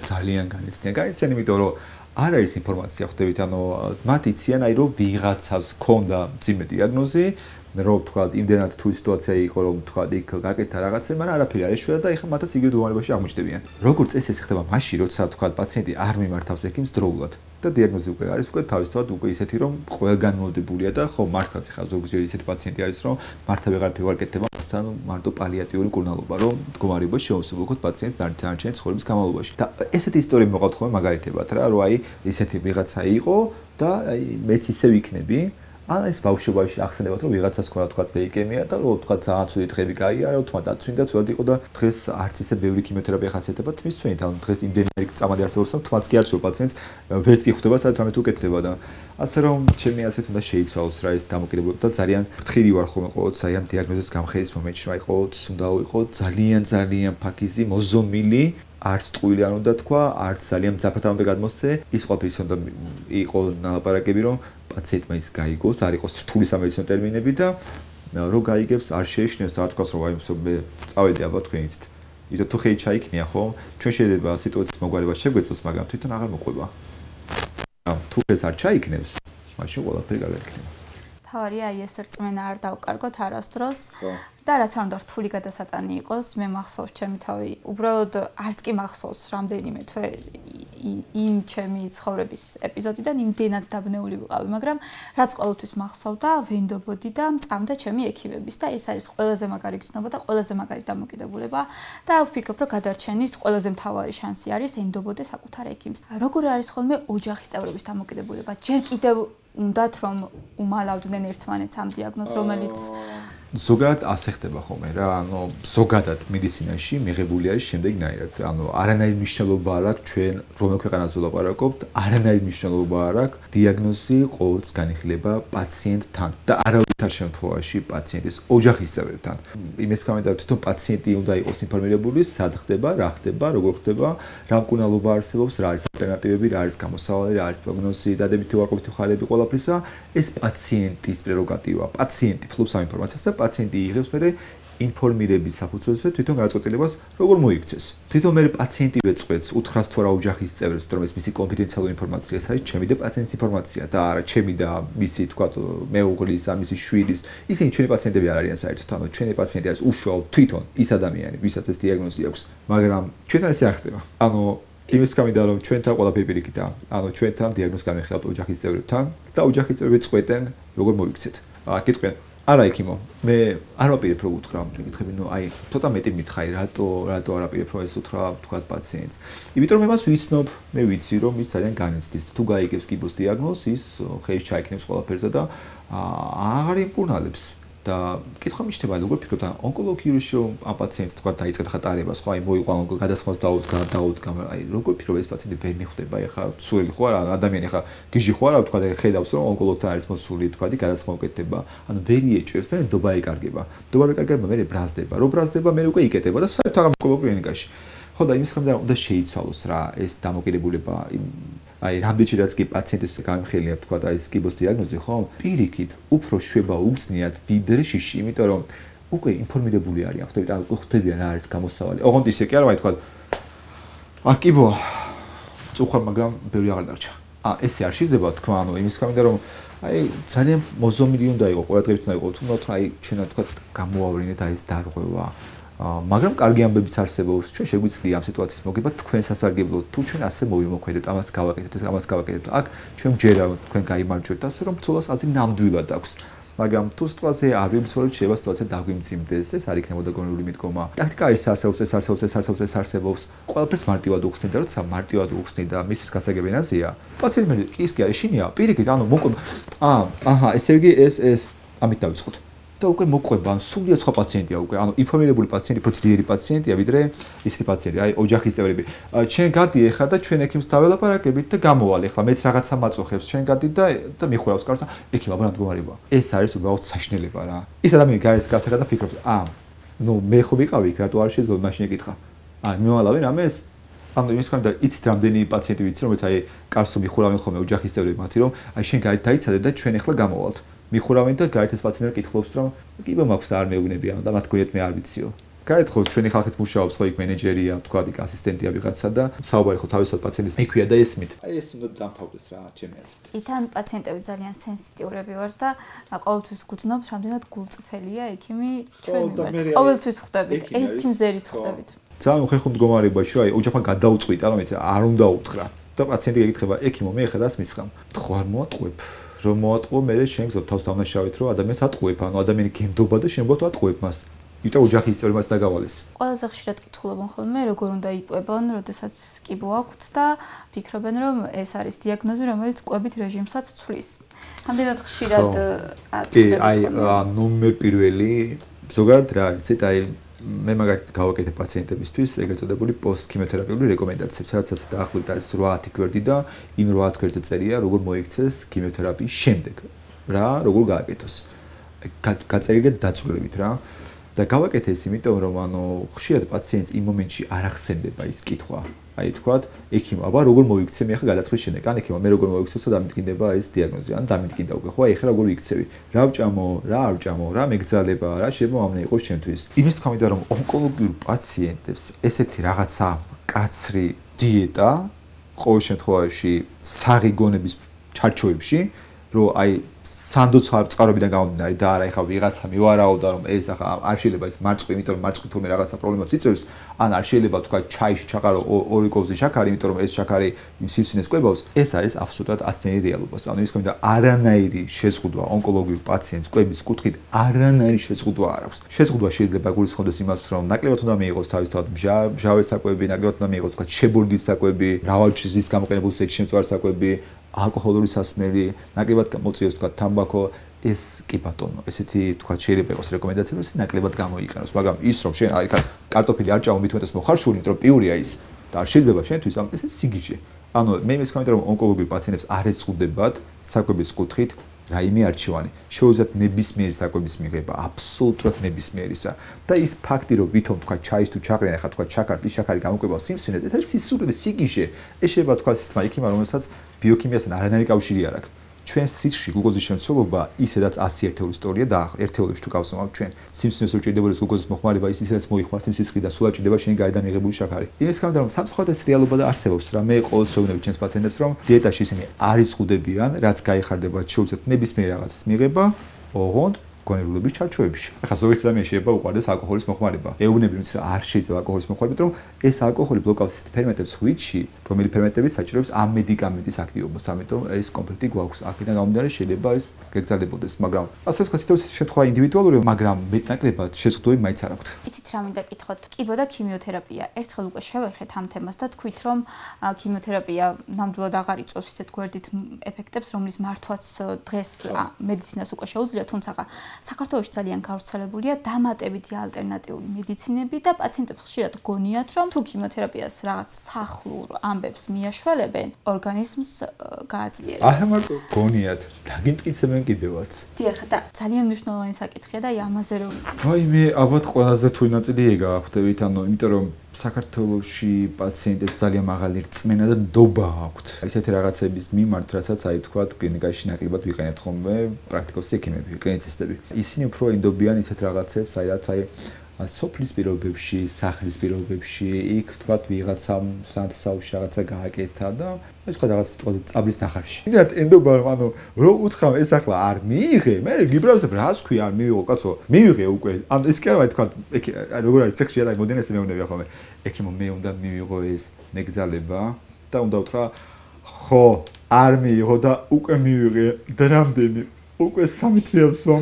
ძალიან განიცდიან. განიცდიან, იმიტომ რომ არ არის ინფორმაცია ხვდებით, ანუ მათ იციან აი რომ ვიღაცას ქონდა მძიმე დიაგნოზი, რომ თქვა იმდენად თუ სიტუაცია იყო, რომ თქვა იქ გაკეთა რაღაცა, მაგრამ არაფერი არ ეშვება და ეხლა მათაც იგივე დუღანებაში აღმოჩნდებიან. როგორ წესი ეს ხდება მაშინ, როცა თქვა პაციენტი არ მიმართავს ექიმს დროულად და დიაგნოზი უკვე არის უკვე თავისთავად უკვე ისეთი, რომ ყველგან მომდებულია და ხო მართლაც ეხლა ზოგჯერ ისეთი პაციენტი არის, რომ მართა ვეღარ ვეღარ კეთდება მასთან მარტო პალიატიური კურნალობა, რომ მდგომარეობა შეუსრულოთ პაციენტს დარჩენილი ცხოვრების განმავლობაში. და ესეთი ისტორია მოყავთ ხოლმე მაგალითებად რა, რომ აი ესეთი ვიღაცა იყო და აი მეც ისე ვიქნები. ან ეს ბავშვობაში ახსენებათ რომ ვიღაცას ქონდა თქვა ლეიკემია და რომ თქვა ძალიან ცუდი დღები გაიარა, თუმცა დაწვინდა ცუდად იყო და დღეს არც ისე ბევრი ქიმიოთერაპია ხასიათდება თმის წვენით, ანუ დღეს იმდენი წამალი არსებობს რომ თმაც კი არ შევა პაციენტს ვერც კი ხვდება სადაც ამით უკეთდება და ასე რომ ჩემი ასეთ უნდა შეიცვალოს რა ეს დამოკიდებულება და ძალიან ფრთხილი ვარ ხოლმე ყოველთვის აი ამ დიაგნოზის გამხელის მომენტში, აი ყოველთვის უნდა ვიყო ძალიან ძალიან ფაქიზი, მოზომილი არც ტყუილი არ უნდა თქვა, არც ძალიან მძაფრად არ უნდა გადმოსცე, ის ყოფილი უნდა იყო ნალაპარაკები რომ პაციენტმა ის გაიგოს, არ იყოს რთული სამედიცინო ტერმინები და რო გაიგებს, არ შეეშინოს და არ თქვას რომ აი მე წავედი აბა თქვენით. იცი თუ ხეი ჩაიქნია ხო? ჩვენ შეიძლება სიტუაციის მოგვარება შეგვეწოს, მაგრამ თვითონ აღარ მოყვება. თუ ეს არ ჩაიქნევს, მაშინ ყველაფერი გაგიქნება. თავარია აი ეს რწმენა არ დავკარგოთ არასდროს. და რაც არ უნდა რთული გადასატანი იყოს, მე მახსოვს ჩემი თავი, უბრალოდ არც კი მახსოვს რამდენიმე თვე იმ ჩემი ცხოვრების ეპიზოდიდან იმდენად დაბნეული ვიყავი, მაგრამ რაც ყოველთვის მახსოვდა, ვენდობოდი და მწამდა ჩემი ექიმების და ეს არის ყველაზე მაგარი გზნობა და ყველაზე მაგარი დამოკიდებულება და ვფიქრობ, რომ გადარჩენის ყველაზე მთავარი შანსი არის ენდობოდე საკუთარ ექიმს. როგორი არის ხოლმე ოჯახის წევრების დამოკიდებულება? ჯერ კიდევ უნდათ რომ უმალავდნენ ერთმანეთს ამ დიაგნოზს, რომელიც ზოგადად ასე ხდება ხოლმე რა, ანუ ზოგადად მედიცინაში მიღებული არის შემდეგნაირად, ანუ არანაირი მნიშვნელობა არ აქვს ჩვენ რომელ ქვეყანაზე ვლაპარაკობთ, არანაირი მნიშვნელობა არ აქვს დიაგნოზი ყოველთვის განიხილება პაციენტთან და არავითარ შემთხვევაში პაციენტის ოჯახის წევრებთან. იმის გამო თვითონ პაციენტი უნდა იყოს ინფორმირებული, სად ხდება, რა ხდება, როგორ ხდება, რა მკურნალობა არსებობს, რა არის ალტერნატივები, რა არის გამოსავალი, რა არის პროგნოზი, დადებითი უარყოფითი ხარები ყველაფრისა, ეს პაციენტის პრეროგატივა. პაციენტი ფლობს ამ ინფორმაციას და პაციენტი იღებს მე ინფორმირების საფუძველზე თვითონ გადაწყვეტილებას როგორ მოიქცეს. თვითონ მე პაციენტივე წყვეტს უთხრას თუ რა ოჯახის წევრს, რომ ეს მისი კონფიდენციალური ინფორმაცია, ეს არის ჩემი და პაციენტის ინფორმაცია და არა ჩემი და მისი თქვა მეუღლის, მისი შვილის. ისინი ჩვენი პაციენტები არ არიან საერთოდ, ანუ ჩვენი პაციენტი არის უშუალოდ თვითონ ის ადამიანი, ვისაც ეს დიაგნოზი აქვს, მაგრამ ჩვენთან ეს არ ხდება. ანუ იმის გამო რომ ჩვენთან ყველაფერი პირიქითაა. ანუ ჩვენთან დიაგნოზს განვიხილავთ ოჯახის წევრებთან და ოჯახის წევრები წყვეტენ როგორ მოიქცეთ. აა კითხვენ არა ექიმო, მე არ ვაპირებ რომ უთხრა, მეკითხები, ნუ აი, ცოტა მეტი მითხარი, რატო, რატო არ აპირებ რომ ეს უთხრა, თქვა პაციენტს. იმიტომ რომ მე მას ვიცნობ, მე ვიცი რომ ის ძალიან განიცდის. თუ გაიგებს კიბოს დიაგნოზს, ის ხეის ჩაიქნებს ყველაფერზე და აღარ იმკურნალებს. და კითხვა მიჩნდება, როგორ ფიქრობთ, ონკოლოგიაში რომ ამ პაციენტს თქვა დაიწყებ ხატარებას, ხო, აი მოიყვანო გადასხმას დაუდგა, დაუდგა, აი როგორ ფიქრობ ეს პაციენტი ვერ მიხვდება, ეხა სული ხო არა, ადამიანი ხა გიჟი ხო არა, თქვა ხედავს რომ ონკოლოგთან არის მოსული, თქვა დი გადასხმა უკეთდება, ანუ ვერ იეჭვებს, მე ნდობა იკარგება. ნდობა იკარგება, მე ბრაზდება, რო ბრაზდება, მე უკვე იკეთება და საერთოდ აღარ მოვყობა კლინიკაში. ხო და იმის გამო უნდა შეიცვალოს რა ეს დამოკიდებულება აი რამდენჯერაც კი პაციენტის გამხელია თქვა და ეს კიბოს დიაგნოზი ხო პირიქით უფრო შვება უგზნიათ ვიდრე შიში, იმიტომ რომ უკვე ინფორმირებული არიან, ხვდებით, ან ხვდებიან რა არის გამოსავალი. ოღონდ ისე კი არა, აი თქვა ა კიბო წუხარ, მაგრამ ბევრი აღარ დარჩა. ა ესე არ შეიძლება თქვა, ანუ იმის გამო რომ აი ძალიან მოზომილი უნდა იყოს, ყურადღებით უნდა იყოს, თუმცა აი ჩვენ თქვა გამოავლინეთ აი ეს დარღვევა. მაგრამ კარგი ამბებიც არსებობს, ჩვენ შეგვიძლია ამ სიტუაციის მოგება თქვენ სასარგებლოდ, თუ ჩვენ ასე მოვიმოქმედებთ, ამას გავაკეთებთ, ამას გავაკეთებთ. აქ ჩვენ ჯერა თქვენ გაიმარჯვებთ, ასე რომ ბრძოლას აზრი ნამდვილად აქვს. მაგრამ თუ სიტუაცია არ ვიმცხოვრებთ, შეიძლება სიტუაცია დაგვიმძიმდეს, ეს არ იქნებოდა გონიული მიდგომა. ტაქტიკა არის არსებობს, ეს არსებობს, ეს არსებობს, ეს არსებობს. ყველაფერს მარტივად უხსნით და როცა მარტივად უხსნით და მისთვის გასაგები ნაზია, პაციენტი ის კი არის შინია, პირიქით, ანუ მოყვება. აა, აჰა, ესე იგი ეს ეს ამით დავიწყოთ. და უკვე მოყვება, ან სულიად სხვა პაციენტია უკვე, ანუ ინფორმირებული პაციენტი, უფრო ძლიერი პაციენტია, ვიდრე ისეთი პაციენტი, აი ოჯახის წევრები. ჩვენ გადი ეხლა და ჩვენ ექიმს დაველაპარაკებით და გამოვალ ეხლა მეც რაღაცა მაწუხებს, ჩვენ გადი და და მიხურავს კარს და ექიმ აბა რა მდგომარეობა. ეს არის უბრალოდ საშინელება რა. ის ადამიანი გარეთ გასაგა და ფიქრობს, აა, ნუ მე ხო ვიყავი იქ, რატო არ შეიძლება მაშინ ეკითხა. აა, მიმავალავენ ამას? ანუ იმის გამო და იცით რამდენი პაციენტი ვიცი, რომელიც აი კარსო მიხურავენ ხოლმე ოჯახის წევრები მათი, რომ აი შენ გარეთ დაიცადე და ჩვენ ეხლა გამოვალთ. მიხურავენ და გარეთ ეს პაციენტი კითხულობს რომ კიბო მაქვს და არ მეუბნებიან და მათ გვიეთ მე არ ვიციო. გაითხო ჩვენი ხალხიც მუშაობს ხო იქ მენეჯერია, თქვა იქ ასისტენტია ვიღაცა და საუბარი ხო თავისუფლად პაციენტის მიქვია და ესმით. აი ეს უნდა დამთავრდეს რა, ჩემი აზრით. თან პაციენტები ძალიან სენსიტიურები ვარ და ყოველთვის გძნობთ, რამდენად გულწრფელია ექიმი ჩვენი მიმართ. ყოველთვის ხვდებით, ერთი მზერით ხვდებით. ძალიან უხერხო მდგომარეობაში რომ აი ოჯახთან გადაუწყვიტა რომ ეცე არ უნდა უთხრა და პაციენტი გეკითხება ექიმო მე ხე რას მისხამ? ხო არ მოატყუებ. რომ მოატყუო მე შენ გზობ თავს დავნაშავეთ რომ ადამიანს ატყუებ, ანუ ადამიანი გენდობა და შენ ბოთ ატყუებ მას. იტო ოჯახის წევრებს დაგავალეს. ყველაზე ხშირად კითხულობენ ხოლმე როგორ უნდა იკვებონ, როდესაც კიბო აქვთ და ფიქრობენ რომ ეს არის დიაგნოზი, რომელიც კვებით რეჟიმსაც ცვლის. ამდენად ხშირად აწყვეტენ. აი ნომერ პირველი ზოგადად რა იცით აი მე მაგათ გავაკეთე პაციენტებისთვის ეგრეთ წოდებული პოსტ-ქიმიოთერაპიული რეკომენდაციები, სადაც დაახლოებით არის ოცდაათი გვერდი და იმ ოცდაათი გვერდზე წერია, როგორ მოიქცეს ქიმიოთერაპიის შემდეგ. რა, როგორ გააკეთოს. გაწერილია დაწვრილებით რა. და გავაკეთე ეს იმიტომ რომ ანუ ხშირად პაციენტს იმ მომენტში არ ახსენდება ის კითხვა. აი თქვათ, ექიმო, აბა როგორ მოიქცე მე ახლა გადაწყვეტ შემდეგ. ან ექიმო, მე როგორ მოიქცე, და დამიტკინდება ეს დიაგნოზი. ან დამიტკინდა უკვე, ხო, აი ახლა როგორ ვიქცევი? რა ვჭამო, რა არ ვჭამო, რა მეგზალება, რა შეიძლება ამნე იყოს ჩემთვის. იმის თქვა მინდა რომ ონკოლოგიურ პაციენტებს ესეთი რაღაცა კაცრი დიეტა ყოველ შემთხვევაში საღი გონების ჩარჩოებში, რომ აი სანდოც ხარ წყარობიდან გამომდინარე და არა ეხა ვიღაცა მივარაუდა რომ ეს ახლა არ შეიძლება ეს მარწყვი, იმიტომ რომ მარწყვი თურმე რაღაცა პრობლემას იწევს, ან არ შეიძლება თქვა ჩაიში ჩაყარო ორი კოვზი შაქარი, იმიტომ რომ ეს შაქარი სისხლს კვებავს. ეს არის აბსოლუტურად აცნერი რეალობა. ანუ ის კომენტა არანაირი შეზღუდვა ონკოლოგიურ პაციენტს კვების კუთხით არანაირი შეზღუდვა არ აქვს. შეზღუდვა შეიძლება გულისხმობდეს იმას, რომ ნაკლებად უნდა მიიღოს თავისთავად მჟავე საკვები, ნაკლებად უნდა მიიღოს თქვა ჩებორდის საკვები, მრავალჩიზის გამოყენებული სეჩმწვარ საკვები, ალკოჰოლური სასმელი, ნაკლებად მოწიოს თქვა თამბაქო, ეს კი ბატონო, ესეთი თქვა შეიძლება იყოს რეკომენდაციები, რომ ნაკლებად გამოიყენოს, მაგრამ ის რომ შენ აი კარტოფილი არ ჭამო, მით უმეტეს მოხარშული, იმიტომ რომ პიურია ის და არ შეიძლება შენთვის ამ ეს სიგიჟე. ანუ მე იმის კომენტარ რომ ონკოლოგიურ პაციენტებს არ ეწყუდებათ საკვების კუთხით რაიმე არჩევანი. შეუძლიათ ნებისმიერი საკვების მიღება, აბსოლუტურად ნებისმიერისა. და ის ფაქტი რომ ვითომ თქვა ჩაის თუ ჩაყრიან, ახლა თქვა ჩაქარს, ის შაქარი გამოკვება სიმსივნეს, ეს არის სისულელე სიგიჟე. ეს შეიძლება თქვა სიტყვა იქიმა, რომელსაც ბიოქიმიასთან არანაირი კავშირი არ აქვს. ჩვენ სისხლში გლუკოზის შემცველობა ისედაც ასი ერთეული ისტორია და ერთეულებში თუ გავსვამავთ ჩვენ სიმსივნეს რო ჭირდება გლუკოზის მოხმარება ის ისედაც მოიხმარს იმ სისხლიდან სულ ჭირდება შენი გარედან მიღებული შაქარი. იმის გამო რომ სამწუხაროდ ეს რეალობა და არსებობს რა მე ყოველს ვეუბნები ჩვენს პაციენტებს რომ დიეტაში ისინი არ იზღუდებიან რაც გაიხარდება შეუძლია ნებისმიერ რაღაცის მიღება ოღონდ გონებულობის ჩარჩოებში. ახლა ზოგიერთ ადამიანს შეიძლება უყვარდეს ალკოჰოლის მოხმარება. ეუბნები რომ არ შეიძლება ალკოჰოლის მოხმარება, რომ ეს ალკოჰოლი ბლოკავს ის ფერმენტებს which-ი, რომელი ფერმენტები საჭიროებს ამ მედიკამენტის აქტივობას. ამიტომ ეს კონფლიქტი გვაქვს. აქედან გამომდინარე შეიძლება ეს გეგზალებოდეს, მაგრამ ასე ვთქვათ, სიტუაციის შემთხვევა ინდივიდუალურია, მაგრამ მეტნაკლებად შეზღუდვები მაინც არ აქვს. იცით რა მინდა კითხოთ? კიბო და ქიმიოთერაპია. ერთხელ უკვე შევეხეთ ამ თემას და თქვით რომ ქიმიოთერაპია ნამდვილად აღარ იწვევს ისეთ გვერდით ეფექტებს, რომლის მართვაც დღეს მედიცინას უკვე შეუძლია, თუმცა საქართველოში ძალიან გავრცელებულია დამატებითი ალტერნატიული მედიცინები და პაციენტებს ხშირად გონიათ, რომ თუ ქიმიოთერაპიას რაღაც სახლურ ამბებს მიაშველებენ, ორგანიზმს გააძლიერებს. არა მარტო გონიათ, დაგიმტკიცებენ კიდევაც. დიახ, და ძალიან მნიშვნელოვანი საკითხია და ამაზე რომ ვაიმე, ალბათ ყველაზე თույი ნაწილი ეგაა, ხვდებით, ანუ იმიტომ რომ საქართველოში პაციენტებს ძალიან მაღალი რწმენა და ნდობა აქვთ. ისეთი რაღაცების მიმართ, რასაც აი თქვათ, კლინიკაში ნაკლებად ვიყენებთ ხოლმე პრაქტიკოსი ექიმები, კლინიცისტები. ისინი უფრო ინდობიან ისეთ რაღაცებს, აი რაც აი სოფლის პირობებში, სახლის პირობებში, იქ თქვათ ვიღაცა სანთსაუში რაღაცა გააკეთა და აი თქვათ რაღაც სიტყვაზე წაბლის ნახარში. იმდენად ენდობა რომ ანუ რო უთხრა ეს ახლა არ მიიღე, მე გიბრალსებ რაც ქვია არ მივიღო კაცო, მივიღე უკვე. ანუ ეს კი არა აი თქვათ როგორ არის ცექსში აი მოდენეს მეუბნები ხოლმე. ექიმო მე უნდა მივიღო ეს მეგზალება და უნდა უთხრა ხო არ მიიღო და უკვე მივიღე და რამდენი უკვე სამი თვეებს ვამ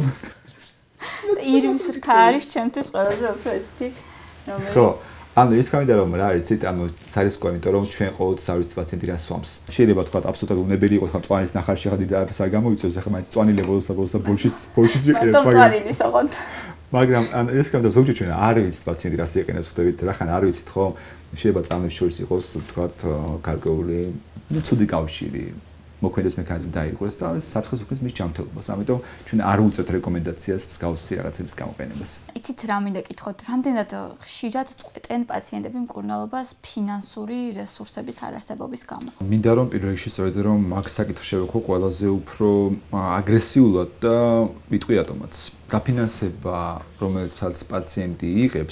ირმის რქა არის ჩემთვის ყველაზე უფრო ესეთი რომელიც ხო ანუ ის გამიდა რომ რა არის ცით ანუ სარისკოა იმიტომ რომ ჩვენ ყოველთვის არ ვიცით პაციენტი რა სვამს შეიძლება თქვა აბსოლუტურად უნებელი იყოს ხა მწვანის ნახარში ხა დიდი არაფერს არ გამოიწევს ახლა მაინც მწვანილე ბოლოს და ბოლოს და ბოლშიც ბოლშიც ვიყენებ მაგრამ მაგრამ მაგრამ ანუ ეს გამიდა ზოგჯერ ჩვენ არ ვიცით პაციენტი რას იყენებს ხვდებით რა ხან არ ვიცით ხო შეიძლება წამების შორის იყოს თქვა გარკვეული ну ცუდი კავშირი მოქმედების მექანიზმი დაირღვეს და საფრთხეს უქმნის მის ჯანმრთელობას. ამიტომ ჩვენ არ უწევთ რეკომენდაციას მსგავსი რაღაცების გამოყენებას. იცით რა მინდა კითხოთ, რამდენად ხშირად წყვეტენ პაციენტები მკურნალობას ფინანსური რესურსების არარსებობის გამო? მინდა რომ პირველ რიგში სწორედ რომ მაგ საკითხს შევეხო ყველაზე უფრო აგრესიულად და ვიტყვი რატომაც. დაფინანსება, რომელსაც პაციენტი იღებს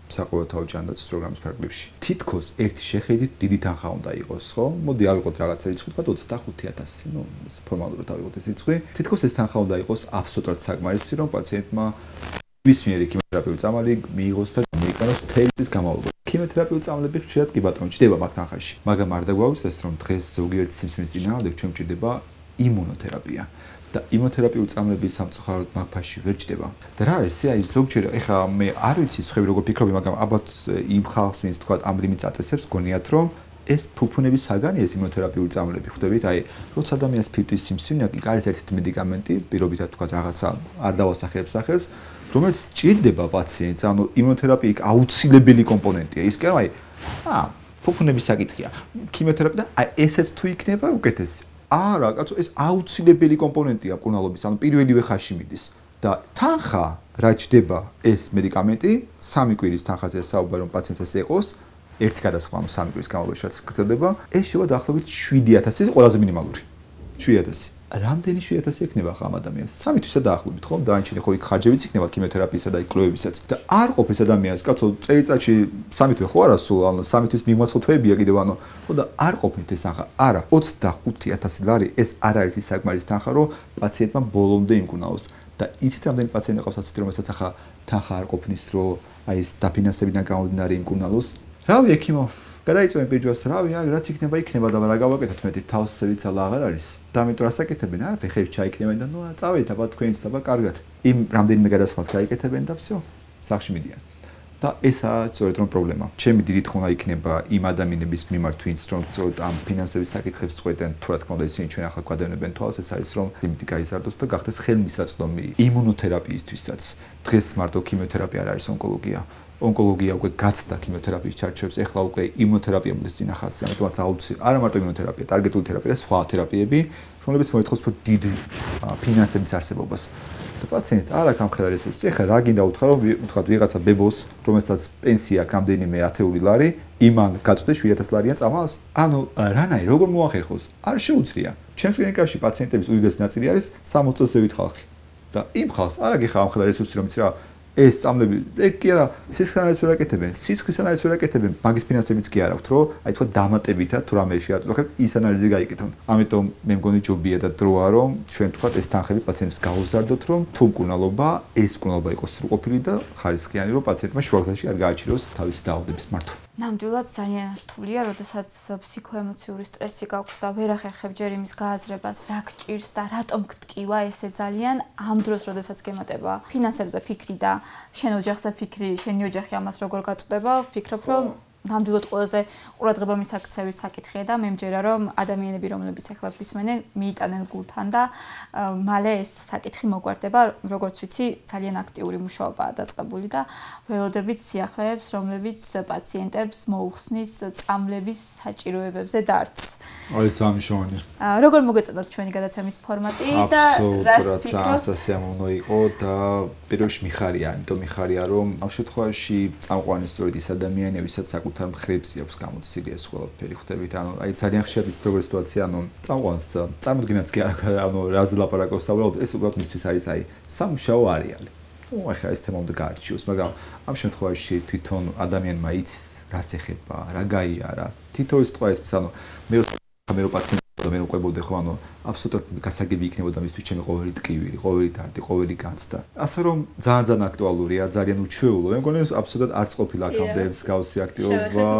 საყოველთაო ჯანდაცვის პროგრამის ფარგლებში. თითქოს ერთი შეხედვით დიდი თანხა უნდა იყოს, ხო? მოდი ავიღოთ რაღაცა რიცხვი, თქვა ოცდახუთი ათასი, ну, ფორმალურად ავიღოთ ეს რიცხვი. თითქოს ეს თანხა უნდა იყოს აბსოლუტურად საკმარისი, რომ პაციენტმა მისმიერი ქიმიოთერაპიული წამალი მიიღოს და მოიკანოს მთელი წლის განმავლობაში. ქიმიოთერაპიული წამლები ხშირად კი ბატონო ჩდება მაგ თანხაში, მაგრამ არ დაგვაუცეს, რომ დღეს ზოგიერთი სიმსივნის წინააღმდეგ ჩვენ გვჭირდება იმუნოთერაპია. და იმუნოთერაპიული წამლები სამწუხაროდ მაგ ფასში ვერ ჩდება. და რა არის, აი ზოგჯერ ეხა მე არ ვიცი სხვები როგორ ფიქრობენ, მაგრამ ალბათ იმ ხალხს ვინც თქვა ამ რიმით აწესებს, გონიათ რომ ეს ფუფუნების საგანია ეს იმუნოთერაპიული წამლები, ხვდებით? აი, როცა ადამიანს ფირთვის სიმსივნე, კი არის ერთ-ერთი მედიკამენტი, პირობითად თქვა რაღაცა არ დავასახელებ სახელს, რომელიც ჭირდება პაციენტს, ანუ იმუნოთერაპია იქ აუცილებელი კომპონენტია. ის კი არა, აი, აა, ფუფუნების საკითხია. ქიმიოთერაპია, აი, ესეც თუ იქნება უკეთესი. არა, კაცო, ეს აუცილებელი კომპონენტია მკურნალობის, ანუ პირველივე ხაზში მიდის. და თანხა რა ჩდება ეს მედიკამენტი, სამი კვირის თანხაზე საუბარი რომ პაციენტს ეს ეყოს, ერთი გადასხმა, ანუ სამი კვირის განმავლობაში რაც გრძელდება, ეს შევა დაახლოებით შვიდი ათასი, ყველაზე მინიმალური. შვიდი ათასი. რამდენი შვიდი ათასი ექნება ხა ამ ადამიანს? სამი თვისა დაახლოებით, ხო? დაანჩინე ხო იქ ხარჯებიც იქნება ქიმიოთერაპიისა და კვლევებისაც. და არ ყოფის ადამიანს, კაცო, წელიწადში სამი თვე ხო არა სულ, ანუ სამი თვის მიმოაწყო თვეებია კიდევ, ანუ ხო და არ ყოფნით ეს თანხა. არა, ოცდახუთი ათასი ლარი ეს არ არის ის საკმარისი თანხა, რომ პაციენტმა ბოლომდე იმკურნალოს. და იცით რამდენი პაციენტი ყავს ასეთი, რომელსაც ახლა თანხა არ ყოფნის, რომ აი ეს დაფინანსებიდან გამომდინარე იმკურნალოს. რავი, ექიმო, გადაიწვევენ პირჯვარს, რავი, აი რაც იქნება, იქნება და რა გავაკეთოთ მეტი თავს ვიცალა აღარ არის. და ამიტომ რა საკეთებენ? არა, ფეხებს ჩაიქნევენ და ნუ წავედით აბა თქვენიც და აბა კარგად. იმ რამდენიმე გადასხმას გაიკეთებენ და всё, სახში მიდიან. და ესაა სწორედ რომ პრობლემა. ჩემი დიდი თხოვნა იქნება იმ ადამიანების მიმართ, ვინც რომ სწორედ ამ ფინანსების საკითხებს წყვეტენ, თუ რა თქმა უნდა ისინი ჩვენ ახლა გვადევნებენ თვალს, ეს არის რომ იმითი გაიზარდოს და გახდეს ხელმისაწვდომი იმუნოთერაპიისთვისაც. დღეს მარტო ქიმიოთერაპია არ არის ონკოლოგია. ონკოლოგია უკვე გაცდა ქიმიოთერაპიის ჩარჩოებს, ეხლა უკვე იმუნოთერაპია მოდის წინა ხაზზე, ამიტომაც აუცილებელი არა მარტო იმუნოთერაპია, ტარგეტული თერაპია და სხვა თერაპიები, რომლებიც მოითხოვს უფრო დიდ ფინანსების არსებობას. და პაციენტს არ აქვს ამხელა რესურსი. ეხლა რა გინდა უთხრა, რომ უთხრათ ვიღაცა ბებოს, რომელსაც პენსია აქვს რამდენიმე ათეული ლარი, იმან გაწვდეს შვიდი ათასი ლარიან წამალს? ანუ რანაირ როგორ მოახერხოს? არ შეუძლია. ჩემს კლინიკაში პაციენტების უდიდესი ნაწილი არის სამოცი წელსევით ხალხი. და იმ ხალხს არ აგიხა ამხელა რესურსი, რომელიც რა ეს წამლები, ეგ კი არა, სისხლის ანალიზს ვერ აკეთებენ, სისხლის ანალიზს ვერ აკეთებენ, მაგის ფინანსებიც კი არ აქვთ, რომ აი თქვა დამატებითად თუ რამე შეაწუხებთ, ის ანალიზი გაიკეთონ. ამიტომ მე მგონი ჯობია და დროა, რომ ჩვენ თქვა ეს თანხები პაციენტს გაუზარდოთ, რომ თუ მკურნალობა, ეს მკურნალობა იყოს სრულყოფილი და ხარისხიანი, რომ პაციენტმა შუაგზაში არ გააჩინოს თავისი დაავადების მართვა. ნამდვილად ძალიან რთულია, როდესაც ფსიქოემოციური სტრესი გაქვს და ვერ ახერხებ ჯერ იმის გააზრებას, რა გჭირს და რატომ გტკივა ესე ძალიან ამ დროს, როდესაც გემატება ფინანსებზე ფიქრი და შენ ოჯახზე ფიქრი, შენი ოჯახი ამას როგორ გაწვდება, ვფიქრობ, რომ ნამდვილად ყველაზე ყურადღება მისაქცევის საკითხია და მე მჯერა რომ ადამიანები რომლებიც ახლა გვისმენენ მიიტანენ გულთან და მალე ეს საკითხი მოგვარდება, როგორც ვიცი, ძალიან აქტიური მუშაობაა დაწყებული და ველოდებით სიახლეებს, რომლებიც პაციენტებს მოუხსნის წამლების საჭიროებებზე დარდს. აი სამშოვანი. როგორ მოგეწოდათ ჩვენი გადაცემის ფორმატი და რას ფიქრობთ? სასიამოვნო იყო და პირველში მიხარია, იმიტომ მიხარია რომ ამ შემთხვევაში წამყვანი სწორედ ის ადამიანები, ვისაც საკუთარ მხრებზე აქვს გამოცილი ეს ყველაფერი ხვდებით, ანუ აი ძალიან ხშირად ის როგორი სიტუაცია, ანუ წამყვანს წარმოდგენაც კი არა, ანუ რაზე ლაპარაკობს უბრალოდ ეს უბრალოდ მისთვის არის აი სამუშაო არეალი. ნუ ახლა ეს თემა უნდა გაარჩიოს, მაგრამ ამ შემთხვევაში თვითონ ადამიანმა იცის რას ეხება, რა გაიარა. თითოეულ სიტყვა ეს, ანუ მე მე რო პაციენტი და მე მოვყვებოდე ხო, ანუ აბსოლუტურად გასაგები იქნებოდა მისთვის ჩემი ყოველი ტკივილი, ყოველი დარდი, ყოველი განცდა. ასე რომ ძალიან ძალიან აქტუალურია, ძალიან უჩვეულო. მე მგონი არც არც ყოფილა აქამდე მსგავსი აქტივობა.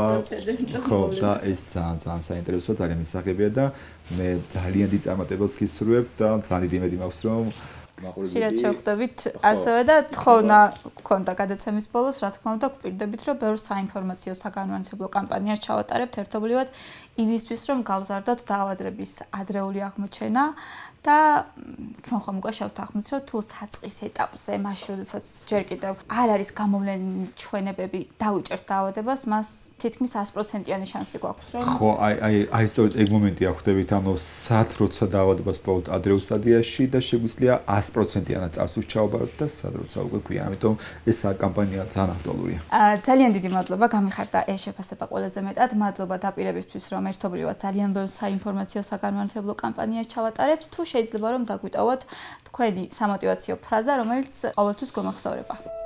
ხო, და ეს ძალიან ძალიან საინტერესოა, ძალიან მისაღებია და მე ძალიან დიდ წარმატებას გისურვებ და ძალიან დიდი იმედი მაქვს, რომ ხშირად შევხვდებით ასევე და თხოვნა გქონდა გადაცემის ბოლოს, რა თქმა უნდა, გვპირდებით, რომ ბევრ საინფორმაციო საგანმანათლებლო კამპანიას ჩავატარებთ ერთობლივად იმისთვის, რომ გავზარდოთ დაავადების ადრეული აღმოჩენა და ჩვენ ხომ გვაშავთ ახმით, რომ თუ საწყის ეტაპზე, მაშინ როდესაც ჯერ კიდევ არ არის გამოვლენილი ჩვენებები, დავიჭერთ დაავადებას, მას თითქმის ათი პროცენტიანი შანსი გვაქვს, რომ ხო, აი აი აი სწორედ ეგ მომენტია ხვდებით, ანუ სად როცა დაავადებას პოვოთ ადრეულ სტადიაში და შეგვიძლია ათი პროცენტიანად წარსულს ჩავაბაროთ და სად როცა უკვე გვიან, ამიტომ ეს კამპანია ძალიან აქტუალურია. ძალიან დიდი მადლობა, გამიხარდა ეს შეფასება ყველაზე მეტად, მადლობა დაპირებისთვის, რომ ერთობლივად ძალიან ბევრ საინფორმაციო საგანმანათლებლო კამპანიას ჩავატარებთ. თუ შეიძლება რომ დაგვიტოვოთ თქვენი სამოტივაციო ფრაზა, რომელიც ყოველთვის გვემახსოვრება.